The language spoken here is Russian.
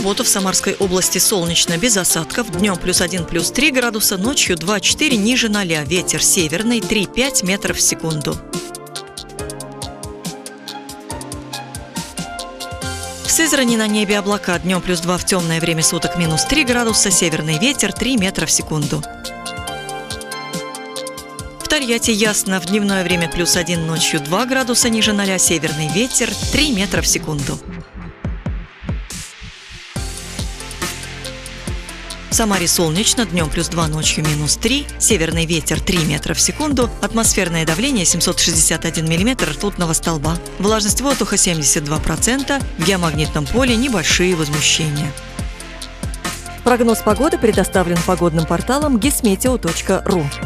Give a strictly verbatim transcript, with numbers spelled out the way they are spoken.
субботу в Самарской области солнечно, без осадков. Днем плюс один, плюс три градуса, ночью два-четыре ниже ноля. Ветер северный три-пять метров в секунду. В Сызрани на небе облака. Днем плюс два, в темное время суток минус три градуса. Северный ветер три метра в секунду. В Тольятти ясно. В дневное время плюс один, ночью два градуса ниже ноля. Северный ветер три метра в секунду. В Самаре солнечно, днем плюс два, ночью минус три, северный ветер три метра в секунду, атмосферное давление семьсот шестьдесят один миллиметр ртутного столба. Влажность воздуха семьдесят два процента, в геомагнитном поле небольшие возмущения. Прогноз погоды предоставлен погодным порталом гисметео точка ру.